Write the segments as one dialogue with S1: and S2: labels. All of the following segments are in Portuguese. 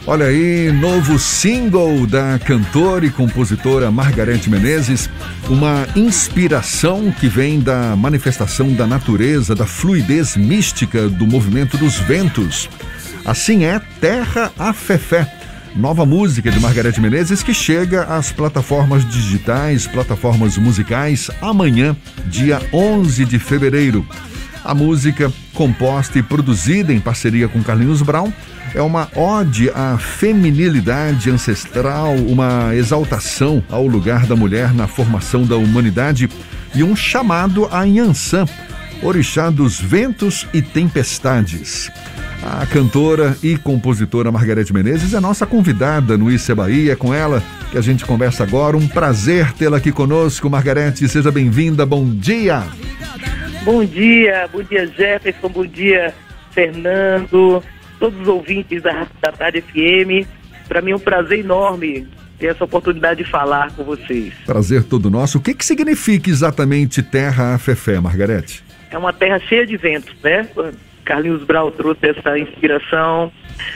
S1: Olha aí, novo single da cantora e compositora Margareth Menezes, uma inspiração que vem da manifestação da natureza, da fluidez mística do movimento dos ventos. Assim é Terra a Fefé, nova música de Margareth Menezes que chega às plataformas digitais, plataformas musicais, amanhã, dia 11 de fevereiro. A música, composta e produzida em parceria com Carlinhos Brown, é uma ode à feminilidade ancestral, uma exaltação ao lugar da mulher na formação da humanidade e um chamado a Yansan, orixá dos ventos e tempestades. A cantora e compositora Margareth Menezes é nossa convidada no Isso é Bahia. É com ela que a gente conversa agora. Um prazer tê-la aqui conosco, Margareth. Seja bem-vinda. Bom dia.
S2: Bom dia Jefferson, bom dia Fernando, todos os ouvintes da Tarde FM. Para mim é um prazer enorme ter essa oportunidade de falar com vocês.
S1: Prazer todo nosso. O que significa exatamente Terra a Fefé, Margareth?
S2: É uma terra cheia de ventos, né? Carlinhos Brown trouxe essa inspiração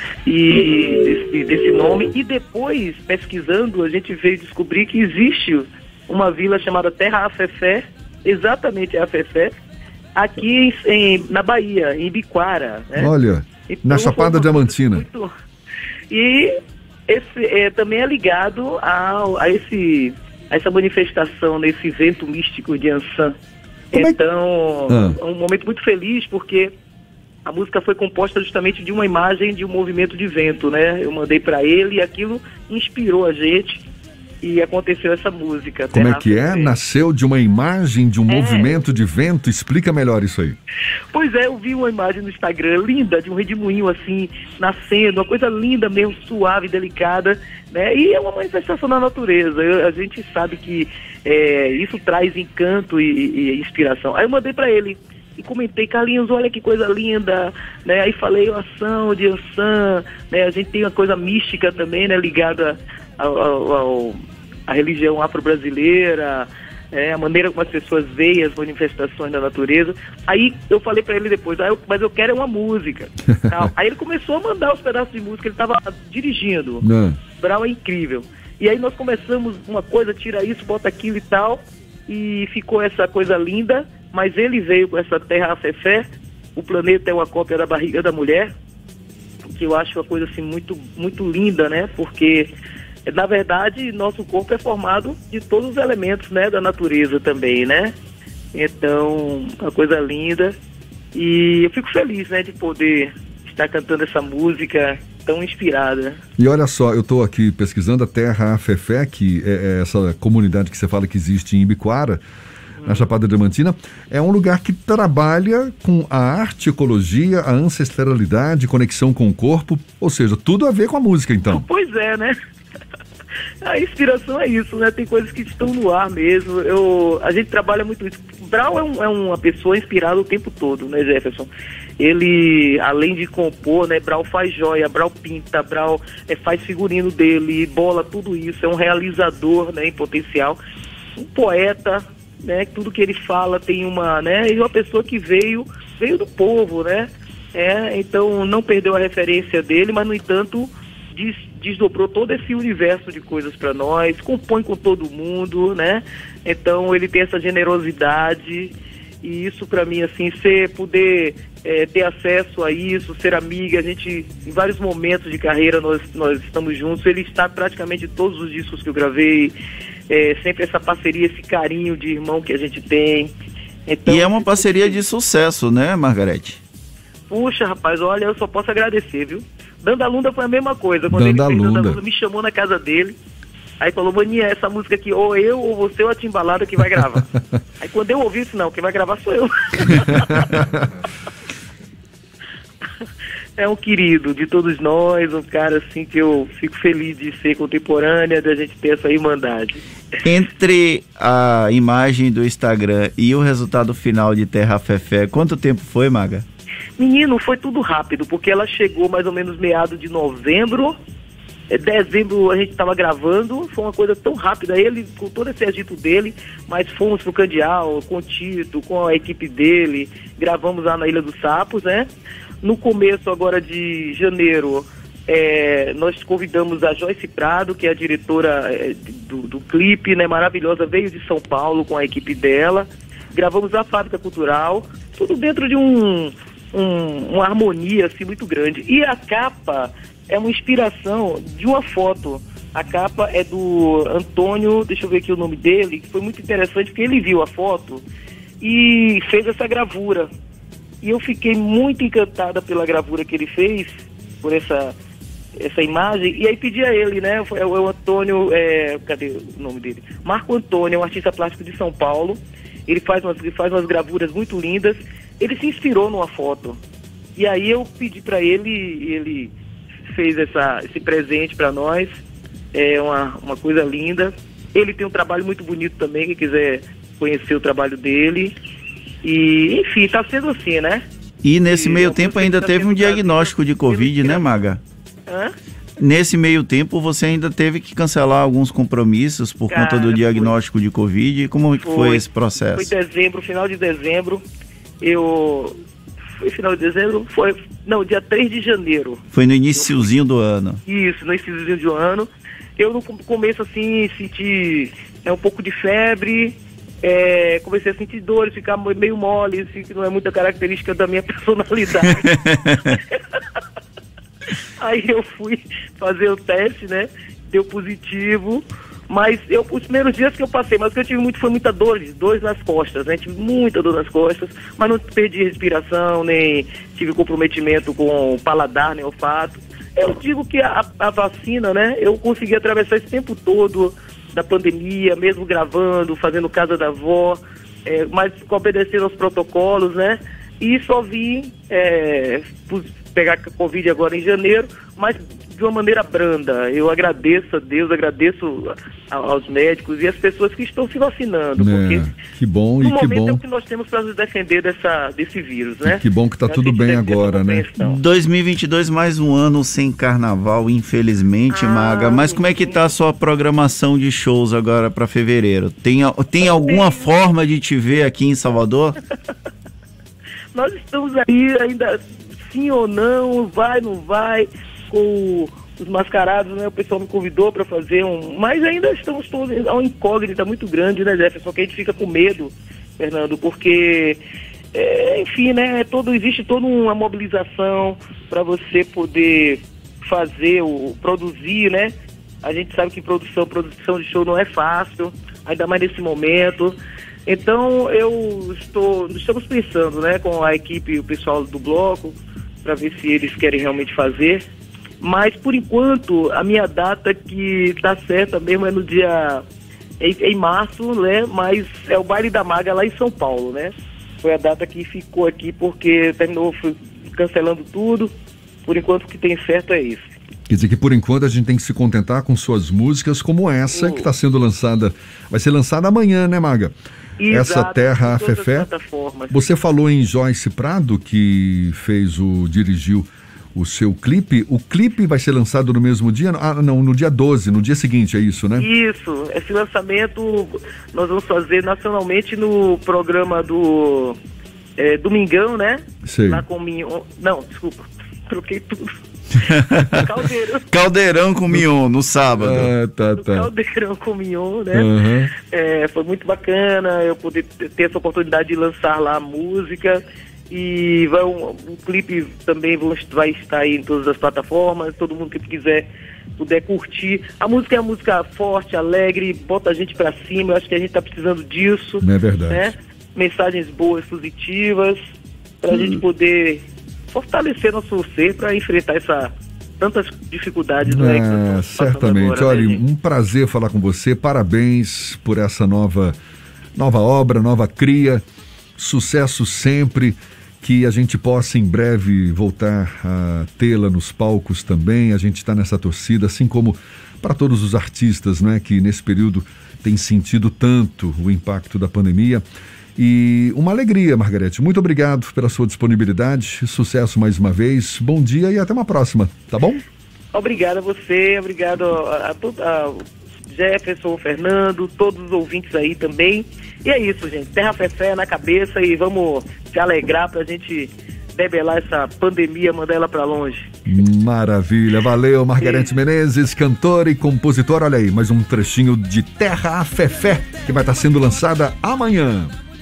S2: e desse nome. E depois, pesquisando, a gente veio descobrir que existe uma vila chamada Terra a Fefé, exatamente a Fefé, aqui na Bahia, em Ibiquara, né?
S1: Olha, então, na Chapada Diamantina.
S2: E esse também é ligado a essa manifestação, nesse vento místico de Yansan. Então, é um momento muito feliz, porque a música foi composta justamente de uma imagem de um movimento de vento, né? Eu mandei para ele e aquilo inspirou a gente. E aconteceu essa música.
S1: Como é que é? Nasceu de uma imagem, de um movimento de vento? Explica melhor isso aí.
S2: Pois é, eu vi uma imagem no Instagram linda, de um redemoinho assim, nascendo, uma coisa linda mesmo, suave, delicada, né? E é uma manifestação da natureza. A gente sabe que isso traz encanto e inspiração. Aí eu mandei para ele e comentei: Carlinhos, olha que coisa linda, né? Aí falei ação de Yansan, né? A gente tem uma coisa mística também, né? Ligada a religião afro-brasileira, a maneira como as pessoas veem as manifestações da natureza. Aí eu falei para ele depois: mas eu quero uma música. Aí ele começou a mandar os pedaços de música, ele estava dirigindo. Brown é incrível. E aí nós começamos uma coisa, tira isso, bota aquilo e tal, e ficou essa coisa linda. Mas ele veio com essa Terra a Fefé, o planeta é uma cópia da barriga da mulher, que eu acho uma coisa assim muito, muito linda, né? Porque na verdade nosso corpo é formado de todos os elementos, né, da natureza também, né? Então, uma coisa linda. E eu fico feliz, né, de poder estar cantando essa música tão inspirada.
S1: E olha só, eu estou aqui pesquisando a Terra a Fefé, que é essa comunidade que você fala que existe em Ibiquara, na Chapada Diamantina. É um lugar que trabalha com a arte, ecologia, a ancestralidade, conexão com o corpo, ou seja, tudo a ver com a música, então.
S2: Pois é, né? A inspiração é isso, né? Tem coisas que estão no ar mesmo. A gente trabalha muito isso. Brown é uma pessoa inspirada o tempo todo, né, Jefferson? Ele, além de compor, né, Brown faz joia, Brown pinta, Brown faz figurino dele, bola, tudo isso. É um realizador, né, em potencial. Um poeta, né? Tudo que ele fala tem uma, né? E uma pessoa que veio do povo, né? Então não perdeu a referência dele, mas no entanto desdobrou todo esse universo de coisas para nós, compõe com todo mundo, né? Então ele tem essa generosidade, e isso para mim, assim, poder ter acesso a isso, ser amiga, a gente, em vários momentos de carreira nós estamos juntos, ele está praticamente em todos os discos que eu gravei, sempre essa parceria, esse carinho de irmão que a gente tem. Então,
S3: e é uma parceria de sucesso, né, Margareth?
S2: Puxa, rapaz, olha, eu só posso agradecer, viu? Dandalunda foi a mesma coisa. Quando
S1: Dandalunda
S2: me chamou na casa dele, aí falou: Maninha, essa música aqui, ou eu, ou você, ou a Timbalada que vai gravar. Aí quando eu ouvi isso, não, quem vai gravar sou eu. É um querido de todos nós, um cara assim que eu fico feliz de ser contemporânea, de a gente ter essa irmandade.
S3: Entre a imagem do Instagram e o resultado final de Terra a Fefé, quanto tempo foi, Maga?
S2: Menino, foi tudo rápido, porque ela chegou mais ou menos meado de novembro. Dezembro a gente estava gravando, foi uma coisa tão rápida, ele com todo esse agito dele, mas fomos pro Candial, com o Tito, com a equipe dele, gravamos lá na Ilha dos Sapos, né? No começo agora de janeiro, nós convidamos a Joyce Prado, que é a diretora do clipe, né, maravilhosa, veio de São Paulo com a equipe dela. Gravamos a Fábrica Cultural, tudo dentro de uma harmonia assim, muito grande. E a capa é uma inspiração de uma foto. A capa é do Antônio, deixa eu ver aqui o nome dele, que foi muito interessante porque ele viu a foto e fez essa gravura. E eu fiquei muito encantada pela gravura que ele fez, por essa imagem, e aí pedi a ele, né, o Antônio, cadê o nome dele? Marco Antônio, é um artista plástico de São Paulo, ele faz umas gravuras muito lindas, ele se inspirou numa foto, e aí eu pedi para ele fez esse presente para nós, é uma coisa linda, ele tem um trabalho muito bonito também, quem quiser conhecer o trabalho dele, e enfim, tá sendo assim, né?
S3: E nesse meio tempo ainda teve um diagnóstico de Covid, né, Maga?
S2: Hã?
S3: Nesse meio tempo você ainda teve que cancelar alguns compromissos por conta do diagnóstico de Covid. Como foi esse processo?
S2: Foi final de dezembro. Foi final de dezembro? Não, dia 3 de janeiro.
S3: Foi no iniciozinho do ano.
S2: Isso, no iniciozinho do ano. Eu no começo assim senti um pouco de febre. Comecei a sentir dores, ficar meio mole, assim, que não é muita característica da minha personalidade. Aí eu fui fazer o teste, né? Deu positivo, mas os primeiros dias que eu passei, mas o que eu tive foi muita dor nas costas, né? Tive muita dor nas costas, mas não perdi respiração, nem tive comprometimento com o paladar, nem olfato. Eu digo que a vacina, né? Eu consegui atravessar esse tempo todo da pandemia, mesmo gravando, fazendo casa da avó, mas obedecendo aos protocolos, né? E só vim pegar Covid agora em janeiro, mas de uma maneira branda. Eu agradeço a Deus, agradeço aos médicos e às pessoas que estão se vacinando, porque
S1: que bom,
S2: no
S1: e que
S2: momento
S1: bom.
S2: é o que nós temos para nos defender desse vírus, né?
S1: E que bom que está tudo bem agora, né?
S3: 2022, mais um ano sem carnaval, infelizmente, Maga. Mas como é que tá a sua programação de shows agora para fevereiro? Tem alguma forma de te ver aqui em Salvador?
S2: Nós estamos aí ainda, sim ou não, vai, não vai, com os mascarados, né? O pessoal me convidou para fazer mas ainda estamos todos, é uma incógnita muito grande, né, Jefferson? Que a gente fica com medo, Fernando, porque, enfim, né, existe toda uma mobilização para você poder produzir, né? A gente sabe que produção de show não é fácil, ainda mais nesse momento. Então, estamos pensando, né, com a equipe, o pessoal do bloco, para ver se eles querem realmente fazer. Mas, por enquanto, a minha data que está certa mesmo é no dia... em março, né, mas é o Baile da Maga lá em São Paulo, né? Foi a data que ficou aqui porque terminou cancelando tudo. Por enquanto, o que tem certo é isso.
S1: Quer dizer que, por enquanto, a gente tem que se contentar com suas músicas como essa que está sendo lançada. Vai ser lançada amanhã, né, Maga?
S2: Exato,
S1: essa Terra a Fefé. Você falou em Joyce Prado, que dirigiu o seu clipe. O clipe vai ser lançado no mesmo dia? No dia 12, no dia seguinte, é isso, né?
S2: Isso, esse lançamento nós vamos fazer nacionalmente no programa do Domingão, né?
S1: Sei.
S2: Lá com Mignon. Não, desculpa, troquei tudo.
S3: Caldeirão com Mignon, no sábado.
S1: Tá.
S2: Caldeirão com Mignon, né?
S1: Uhum.
S2: Foi muito bacana eu poder ter essa oportunidade de lançar lá a música. E o clipe também vai estar aí em todas as plataformas. Todo mundo que puder curtir. A música é uma música forte, alegre, bota a gente pra cima. Eu acho que a gente tá precisando disso.
S1: É verdade.
S2: Né? Mensagens boas, positivas, pra gente poder fortalecer nosso ser para enfrentar tantas dificuldades, né? Que
S1: certamente.
S2: Agora,
S1: olha,
S2: né,
S1: um prazer falar com você. Parabéns por essa nova obra, nova cria. Sucesso sempre. Que a gente possa em breve voltar a tê-la nos palcos também. A gente está nessa torcida, assim como para todos os artistas, né, que nesse período têm sentido tanto o impacto da pandemia. E uma alegria, Margarete. Muito obrigado pela sua disponibilidade. Sucesso mais uma vez. Bom dia e até uma próxima, tá bom?
S2: Obrigado a você, obrigado a Jefferson, Fernando, todos os ouvintes aí também. E é isso, gente. Terra Fefé na cabeça e vamos se alegrar pra gente debelar essa pandemia, mandar ela pra longe.
S1: Maravilha, valeu, Margarete Menezes, cantora e compositora. Olha aí, mais um trechinho de Terra a Fé, que vai estar sendo lançada amanhã.